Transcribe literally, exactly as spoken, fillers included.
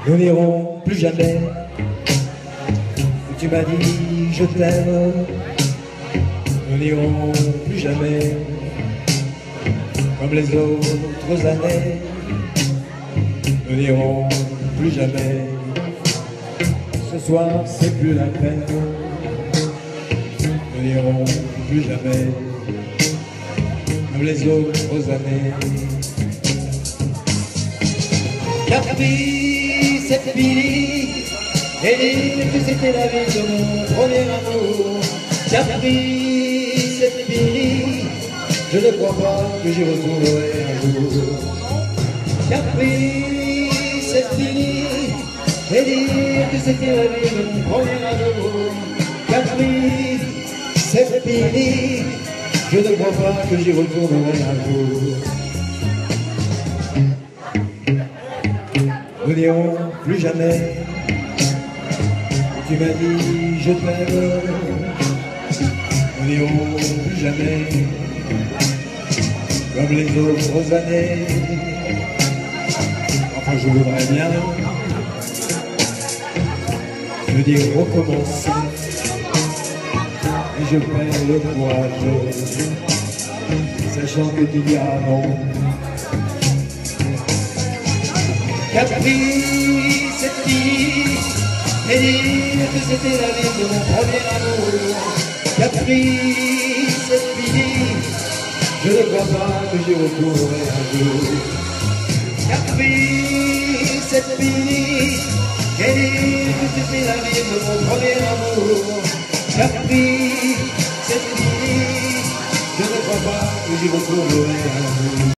Nous n'irons plus jamais où tu m'as dit je t'aime. Nous n'irons plus jamais comme les autres années. Nous n'irons plus jamais. Ce soir c'est plus la peine. Nous n'irons plus jamais comme les autres années. Capri, c'est fini, et dire que c'était la vie de mon premier amour. Capri, c'est fini, je ne crois pas que j'y retrouverai un jour. Capri, c'est fini, et dire que c'était la vie de mon premier amour. Capri, c'est fini, je ne crois pas que j'y retournerai un jour. Nous n'irons plus jamais où tu m'as dit je t'aime. Nous n'irons plus jamais comme les autres années. Enfin je voudrais bien me dire recommencer, et je perds le courage, sachant que tu diras non. Capri, c'est fini, et dire que c'était la vie de mon premier amour. Capri, c'est fini, je ne crois pas que j'y retournerai un jour. Capri, c'est fini, et dire que c'était la vie de mon premier amour. Capri, c'est fini, je ne crois pas que j'y retournerai un jour.